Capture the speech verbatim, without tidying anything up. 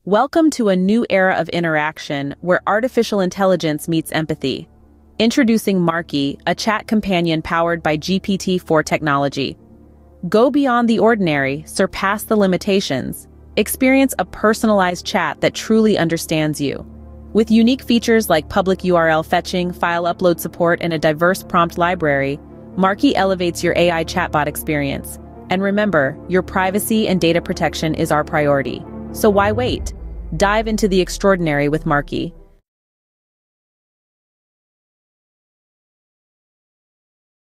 Welcome to a new era of interaction where artificial intelligence meets empathy. Introducing MARKY, a chat companion powered by G P T four technology. Go beyond the ordinary, surpass the limitations. Experience a personalized chat that truly understands you. With unique features like public U R L fetching, file upload support, and a diverse prompt library, MARKY elevates your A I chatbot experience. And remember, your privacy and data protection is our priority. So why wait? Dive into the extraordinary with MARKY.